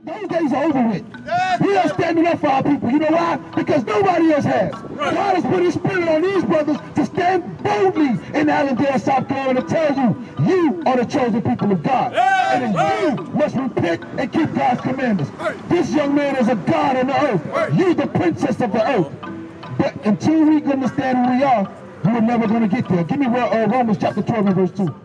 Those days are over with. We are standing up for our people. You know why? Because nobody else has. God has put his spirit on these brothers to stand boldly in Allendale, South Carolina, to tell you, you are the chosen people of God. And you must repent and keep God's commandments. This young man is a God on the earth. You the princess of the earth. But until we understand who we are, we're never going to get there. Give me Romans chapter 12 and verse 2.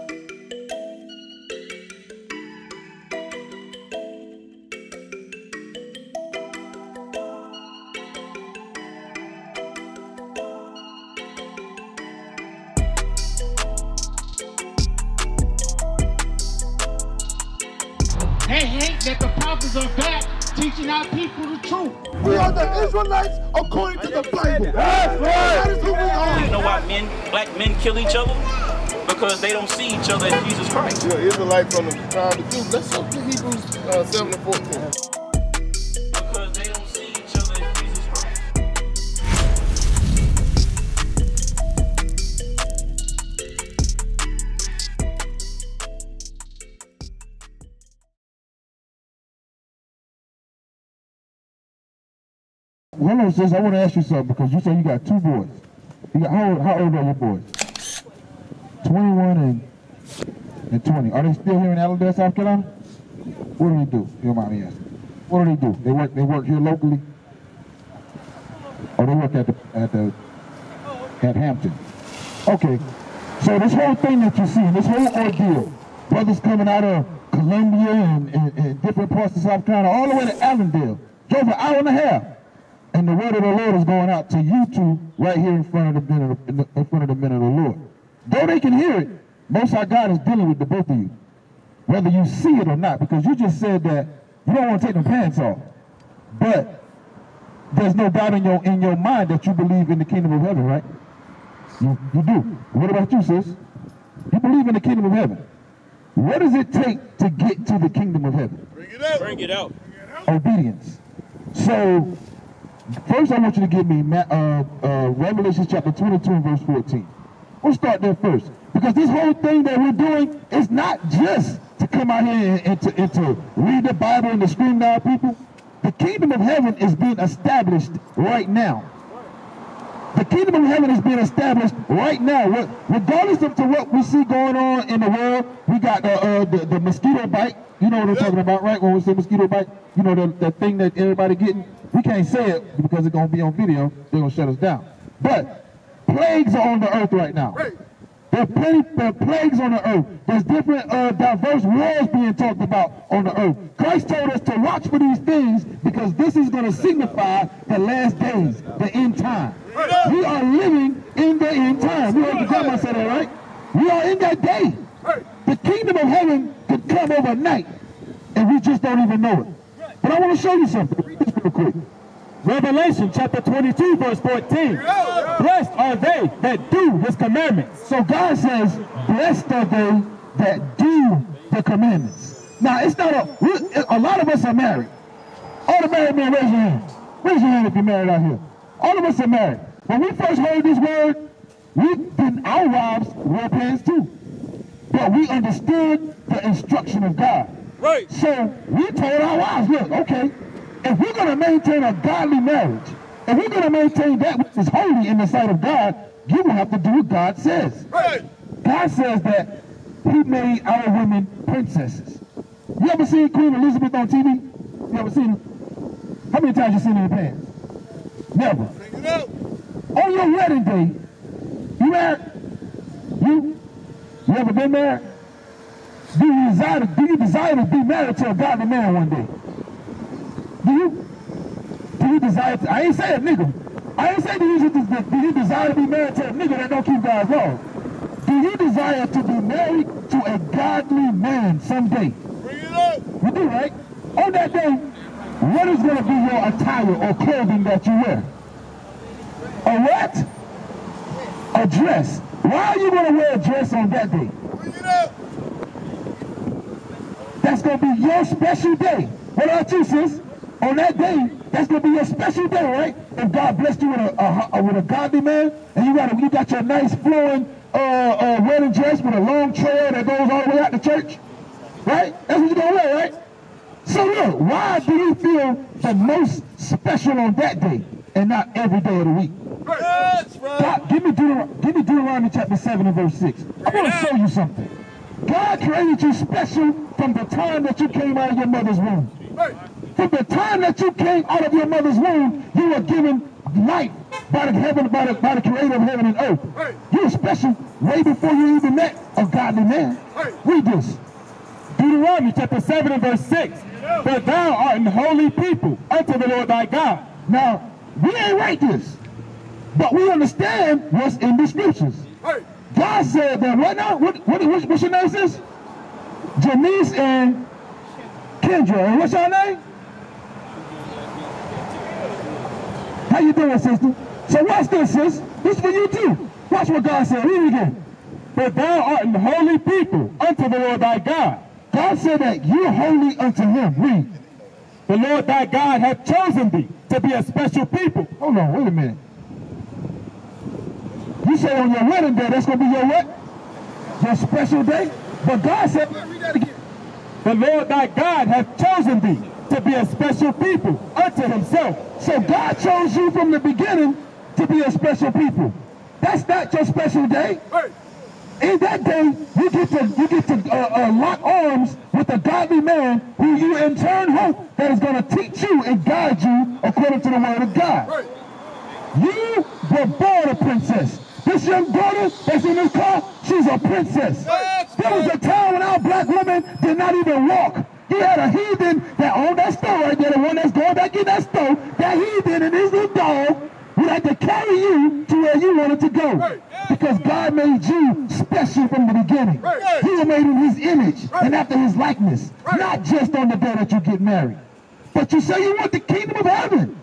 They hate that the prophets are back teaching our people the truth. We are the Israelites according to the Bible. That is who we are. You know why black men kill each other? Because they don't see each other as Jesus Christ. You're an Israelite from the tribe of Judah. Let's look at Hebrews 7 and 14. Because they don't see each other as Jesus Christ. Hold on, sis. I want to ask you something because you say you got two boys. How old are your boys? 21 and 20. Are they still here in Allendale, South Carolina? What do they do? You don't mind me asking. What do they do? They work here locally? Or they work at Hampton? Okay. So this whole thing that you see, this whole ordeal, brothers coming out of Columbia and different parts of South Carolina, all the way to Allendale, drove an hour and a half. And the word of the Lord is going out to you two right here in front of the men of the Lord. Though they can hear it, Most High God is dealing with the both of you, whether you see it or not, because you just said that you don't want to take them pants off. But there's no doubt in your mind that you believe in the kingdom of heaven, right? You do. What about you, sis? You believe in the kingdom of heaven. What does it take to get to the kingdom of heaven? Bring it out. Bring it out. Obedience. So, first I want you to give me Revelation chapter 22 and verse 14. We'll start there first. Because this whole thing that we're doing is not just to come out here and to read the Bible and to scream to our people. The kingdom of heaven is being established right now. The kingdom of heaven is being established right now. Regardless of to what we see going on in the world, we got the mosquito bite. You know what I'm talking about, right? When we say mosquito bite, you know the thing that everybody getting. We can't say it because it's going to be on video. They're going to shut us down. But plagues are on the earth right now. There are plagues on the earth. There's different diverse wars being talked about on the earth. Christ told us to watch for these things because this is going to signify the last days, the end time. We are living in the end time. You heard the grandma say that, right? We are in that day. The kingdom of heaven could come overnight, and we just don't even know it. But I want to show you something. Read this real quick. Revelation chapter 22 verse 14. Blessed are they that do his commandments. So God says, blessed are they that do the commandments. Now, it's not a lot of us are married. All the married men, raise your hand. Raise your hand if you're married out here. All of us are married. When we first heard this word, our wives wore pants too. But we understood the instruction of God. Right. So we told our wives, look, okay, if we're going to maintain a godly marriage, if we're going to maintain that which is holy in the sight of God, you will have to do what God says. Right. God says that he made our women princesses. You ever seen Queen Elizabeth on TV? You ever seen her? How many times you seen her in pants? Never. Bring it out. On your wedding day, you married? You ever been married? Do you desire to be married to a godly man one day? Do you desire to, I ain't say a nigga. I ain't say do you desire to be married to a nigga that don't keep God's laws. Do you desire to be married to a godly man someday? Bring it out. You do, right? On that day, what is going to be your attire or clothing that you wear? A what? A dress. Why are you going to wear a dress on that day? Bring it out. That's going to be your special day. What about you, sis? On that day, that's going to be your special day, right? If God blessed you with a godly man, and you got your nice flowing wedding dress with a long trail that goes all the way out to church, right? That's what you're going to wear, right? So look, why do you feel the most special on that day and not every day of the week? God, give me Deuteronomy chapter 7 and verse 6. I want to show you something. God created you special from the time that you came out of your mother's womb. From the time that you came out of your mother's womb, you were given life by the creator of heaven and earth. You were special way before you even met a godly man. Read this. Deuteronomy chapter 7 and verse 6. But thou art an holy people unto the Lord thy God. Now, we ain't write this, but we understand what's in the scriptures. God said that what now? What's your name, sis? Janice and Kendra. And what's your name? How you doing, sister? So watch this, sis. This is for you too. Watch what God said. Read it again. But thou art an holy people unto the Lord thy God. God said that you're holy unto him. Read. The Lord thy God hath chosen thee to be a special people. Hold on, wait a minute. You say on your wedding day, that's going to be your what? Your special day? But God said, read that again. The Lord thy God hath chosen thee to be a special people unto himself. So God chose you from the beginning to be a special people. That's not your special day. In that day, you get to lock arms with a godly man who you in turn hope that is going to teach you and guide you according to the word of God. You were born a princess. This young daughter that's in this car, she's a princess. There was a time when our black women did not even walk. You had a heathen that owned that store right there, the one that's going back in that store, that heathen and his little dog would have to carry you to where you wanted to go. Because God made you special from the beginning. You were made in his image and after his likeness. Not just on the day that you get married. But you say you want the kingdom of heaven.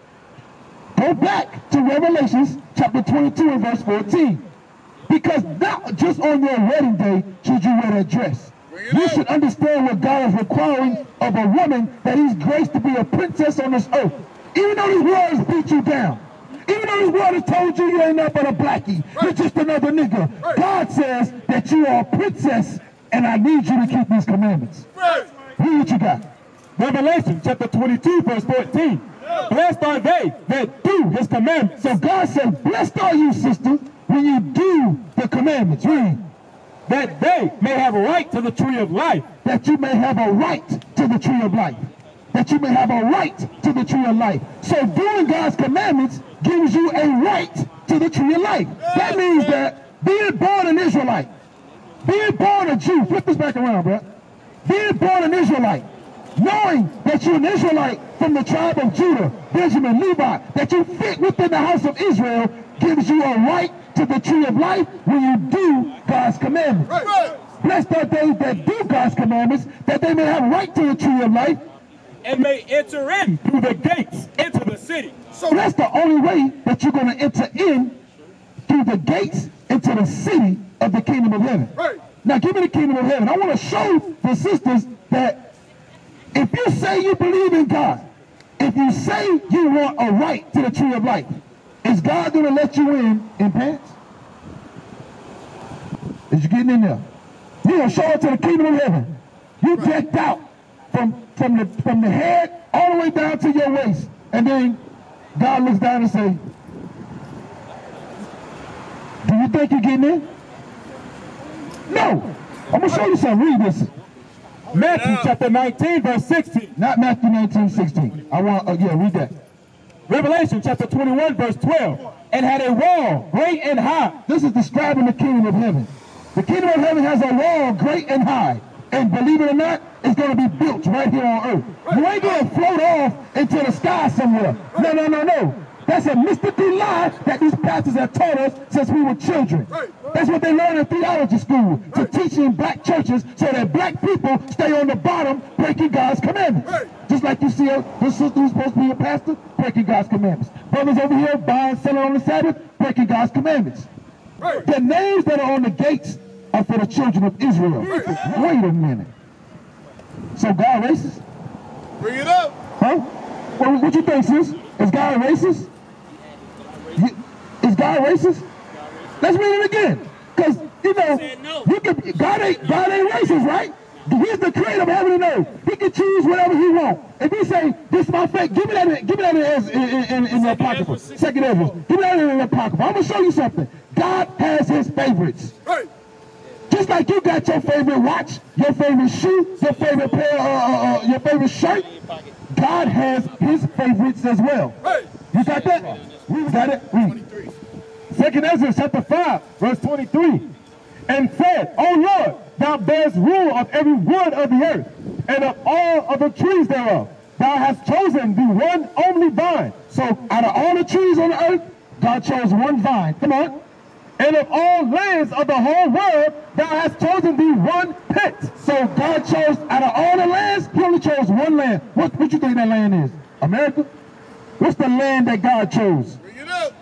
Go back to Revelation chapter 22 and verse 14. Because not just on your wedding day should you wear that dress. You should understand what God is requiring of a woman, that he's graced to be a princess on this earth. Even though this world has beat you down. Even though this world has told you you ain't nothing but a blackie. You're just another nigga. God says that you are a princess and I need you to keep these commandments. Read what you got. Revelation chapter 22 verse 14. Blessed are they that do his commandments. So God said, blessed are you, sister, when you do the commandments. Read. That they may have a right to the tree of life. That you may have a right to the tree of life. That you may have a right to the tree of life. So doing God's commandments gives you a right to the tree of life. That means that being born an Israelite, being born a Jew, flip this back around, bro. Being born an Israelite, knowing that you're an Israelite from the tribe of Judah, Benjamin, Levi, that you fit within the house of Israel, gives you a right to the tree of life when you do God's commandments. Blessed are they that do God's commandments, that they may have right to the tree of life, and may enter in through the gates into the city. So that's the only way that you're going to enter in, through the gates into the city of the kingdom of heaven. Now give me the kingdom of heaven. I want to show the sisters that if you say you believe in God, if you say you want a right to the tree of life, is God going to let you in pants? Is you getting in there? You're going to show up to the kingdom of heaven. You decked out from the head all the way down to your waist. And then God looks down and say, do you think you're getting in? No. I'm going to show you something. Read this. Matthew chapter 19 verse 16. Not Matthew 19, 16. I want, read that. Revelation chapter 21 verse 12. And had a wall great and high. This is describing the kingdom of heaven. The kingdom of heaven has a wall great and high. And believe it or not, it's going to be built right here on earth. You ain't going to float off into the sky somewhere. No. That's a mystical lie that these pastors have taught us since we were children. That's what they learn in theology school, to teach in black churches so that black people stay on the bottom breaking God's commandments. Just like you see this sister who's supposed to be a pastor, breaking God's commandments. Brothers over here buying, selling on the Sabbath, breaking God's commandments. The names that are on the gates are for the children of Israel. Wait a minute. So God racist? Bring it up. Huh? What you think, sis? Is God racist? Is God racist? Let's read it again. Because, you know, God ain't racist, right? He's the creator of heaven and earth. He can choose whatever he wants. If he say, this is my faith, give me that in the Apocrypha. Second Ezra. Give me that in the Apocrypha. I'm going to show you something. God has his favorites. Right. Just like you got your favorite watch, your favorite shoe, your favorite pair, your favorite shirt, God has his favorites as well. Right. You got that? We got it? Read. 2 Ezra chapter 5, verse 23. And said, O Lord, thou bearest rule of every wood of the earth, and of all of the trees thereof. Thou hast chosen the one only vine. So out of all the trees on the earth, God chose one vine. Come on. And of all lands of the whole world, thou hast chosen the one pit. So God chose, out of all the lands, he only chose one land. What you think that land is? America? What's the land that God chose? Bring it up.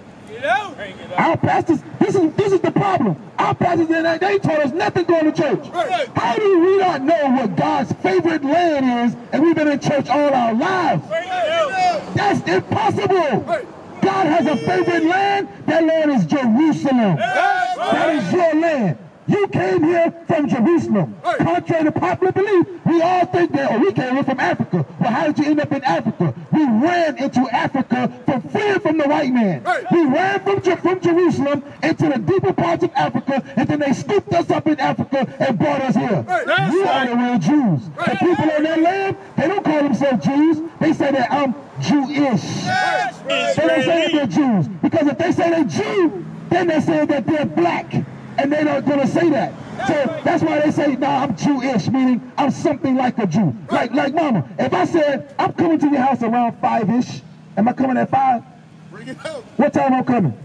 Our pastors, this is the problem. Our pastors, they taught us nothing going to church. Right. How do we not know what God's favorite land is, and we've been in church all our lives? That's impossible. Right. God has a favorite land. That land is Jerusalem. That is your land. You came here from Jerusalem. Right. Contrary to popular belief, we all think that, oh, we came here from Africa. Well, how did you end up in Africa? We ran into Africa from fleeing from the white man. Right. We ran from Jerusalem into the deeper parts of Africa, and then they scooped us up in Africa and brought us here. Right. You are the real Jews. The people on that land, they don't call themselves Jews. They say that I'm Jewish. They don't say that they're Jews. Because if they say they're Jew, then they say that they're black. And they're not going to say that. So that's why they say, nah, I'm Jewish, meaning I'm something like a Jew. Like mama, if I said, I'm coming to your house around 5-ish, am I coming at 5? Bring it up. What time I'm coming?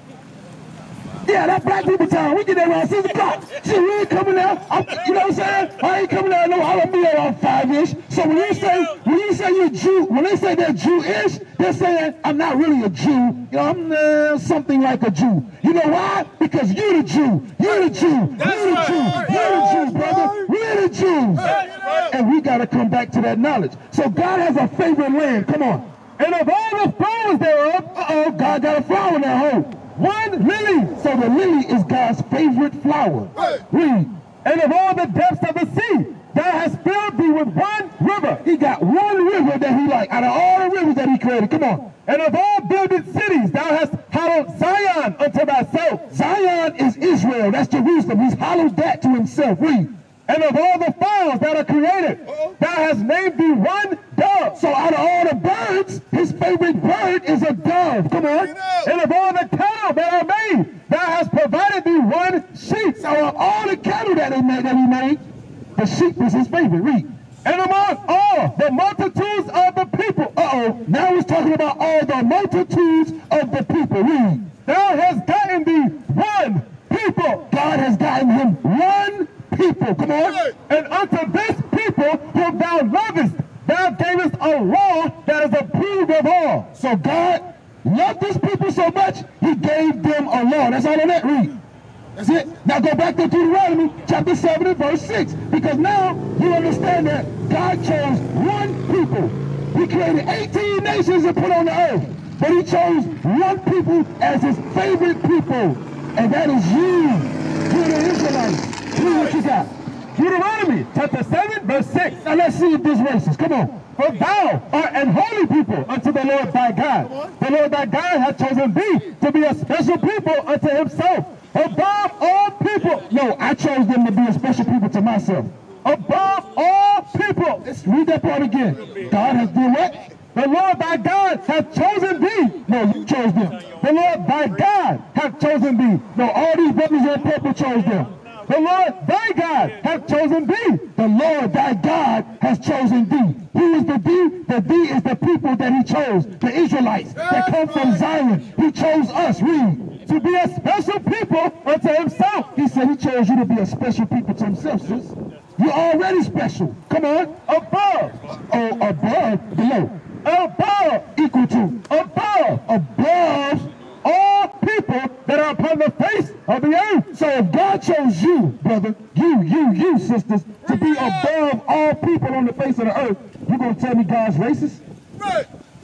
Yeah, that's black people time. We get there around 6 o'clock. See, we ain't coming there. You know what I'm saying? I ain't coming there. No, I don't be there around 5-ish. So when you say you're Jew, when they say they're Jewish, they're saying I'm not really a Jew. You know, I'm something like a Jew. You know why? Because you're the Jew. You're the Jew. You're the Jew. You're the Jew, brother. We're the Jews. And we got to come back to that knowledge. So God has a favorite land. Come on. And of all the flowers thereof, God got a flower in that hole. One lily. So the lily is God's favorite flower. Read. And of all the depths of the sea, thou hast filled thee with one river. He got one river that he liked out of all the rivers that he created. Come on. And of all builded cities, thou hast hallowed Zion unto thyself. Zion is Israel. That's Jerusalem. He's hallowed that to himself. Read. And of all the fowls that are created, thou hast named thee one dove. So out of all the birds, his favorite bird is a dove. Come on. And of all the cattle that are made, thou hast provided thee one sheep. So of all the cattle that he made, the sheep is his favorite. Read. And among all the multitudes of the people. Now he's talking about all the multitudes of the people. Read. Thou hast gotten thee one people. God has gotten him one people. Come on. And unto this people whom thou lovest, thou gavest a law that is approved of all. So God loved this people so much, he gave them a law. That's all of that. Read. That's it. Now go back to Deuteronomy chapter 7 and verse 6. Because now you understand that God chose one people. He created 18 nations and put on the earth. But he chose one people as his favorite people. And that is you. You're the Israelites. Read what you got. Deuteronomy chapter 7 verse 6. Now let's see if this racist. Come on. For thou art an holy people unto the Lord thy God. The Lord thy God hath chosen thee to be a special people unto himself, above all people. No, I chose them to be a special people to myself. Above all people. Let's read that part again. God has done what? The Lord thy God hath chosen thee. No, you chose them. The Lord thy God hath chosen thee. No, all these brothers in purple chose them. The Lord thy God hath chosen thee. The Lord thy God has chosen thee. Who is the thee? The thee is the people that he chose. The Israelites that come from Zion. He chose us. Read. To be a special people unto himself. He said he chose you to be a special people to himself, sis. You're already special. Come on. Above. Oh, above. Below. Above. Equal to. Above. Above. All people that are upon the face of the earth. So if God chose you, brother, you, sisters, to be above all people on the face of the earth, you gonna tell me God's racist? Right.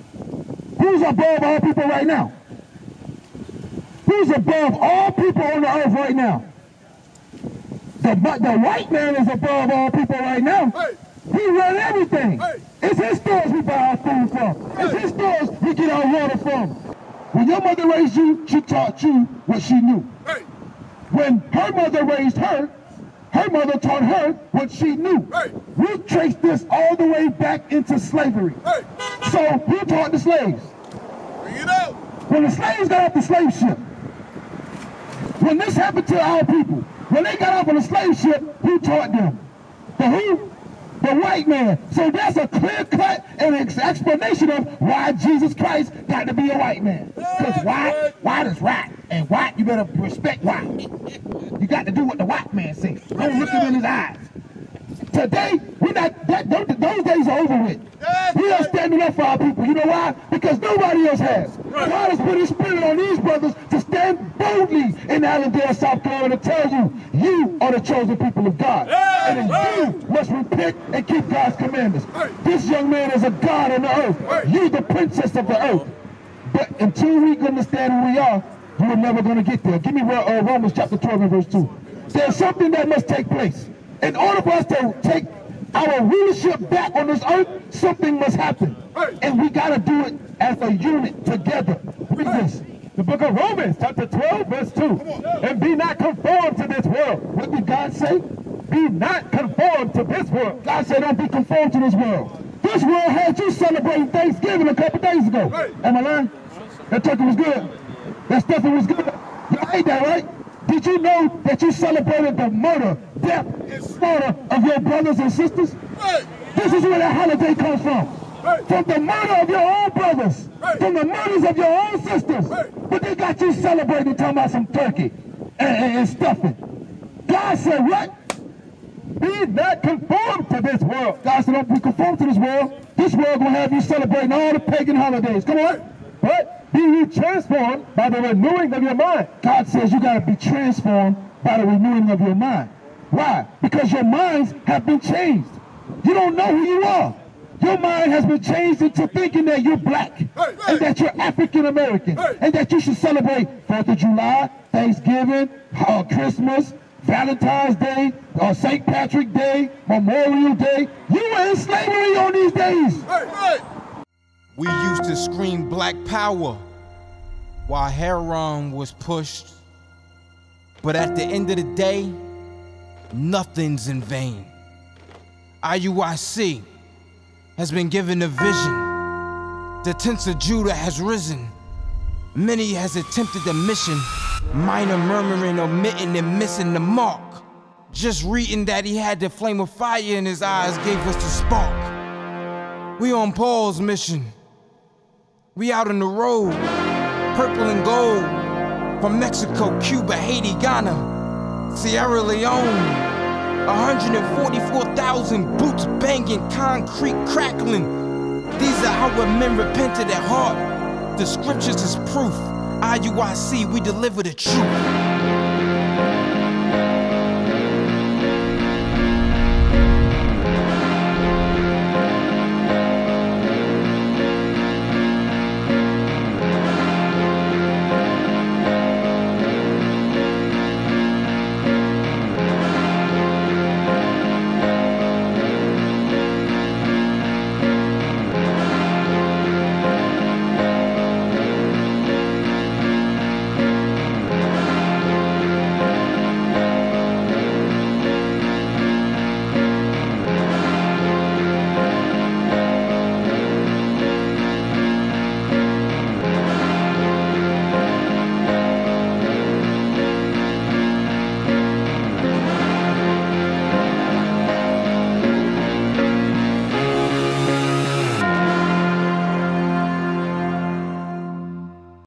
Who's above all people right now? Who's above all people on the earth right now? The white man is above all people right now. Hey. He run everything. Hey. It's his stores we buy our food from. It's his stores we get our water from. When your mother raised you, she taught you what she knew. Hey. When her mother raised her mother taught her what she knew. Hey. We trace this all the way back into slavery. Hey. So who taught the slaves? Bring it out. When the slaves got off the slave ship, when this happened to our people, when they got off on the slave ship, who taught them? The who? The white man. So that's a clear cut and explanation of why Jesus Christ got to be a white man. Because white is right. And white, you better respect white. You got to do what the white man says. Don't look him in his eyes. Today, those days are over with. We are standing up for our people. You know why? Because nobody else has. God has put his spirit on these brothers to stand boldly in Allendale, South Carolina, to tell you, you are the chosen people of God. And you must repent and keep God's commandments. This young man is a God on the earth. You the princess of the earth. But until we understand who we are, you are never going to get there. Give me Romans chapter 12 and verse 2. There's something that must take place. In order for us to take our rulership back on this earth, something must happen. And we got to do it as a unit together. Read this. The book of Romans, chapter 12, verse 2. And be not conformed to this world. What did God say? Be not conformed to this world. God said don't be conformed to this world. This world had you celebrating Thanksgiving a couple days ago. Am I lying? That turkey was good. That stuffing was good. Y'all ate that, right? Did you know that you celebrated the murder, death, and slaughter of your brothers and sisters? This is where that holiday comes from. From the murder of your own brothers. From the murders of your own sisters. But they got you celebrating, talking about some turkey and stuffing. God said what? Be not conformed to this world. God said don't be conformed to this world. This world gonna have you celebrating all the pagan holidays. Come on. But be ye transformed by the renewing of your mind. God says you got to be transformed by the renewing of your mind. Why? Because your minds have been changed. You don't know who you are. Your mind has been changed into thinking that you're black, and that you're African American, and that you should celebrate 4th of July, Thanksgiving, Christmas, Valentine's Day, St. Patrick's Day, Memorial Day. You were in slavery on these days. We used to scream black power while heroin was pushed. But at the end of the day, nothing's in vain. IUIC has been given a vision. The tents of Judah has risen. Many has attempted the mission. Minor murmuring, omitting, and missing the mark. Just reading that he had the flame of fire in his eyes gave us the spark. We on Paul's mission. We out on the road, purple and gold, from Mexico, Cuba, Haiti, Ghana, Sierra Leone. 144,000 boots banging, concrete crackling. These are our men repented at heart. The scriptures is proof. IUIC, we deliver the truth.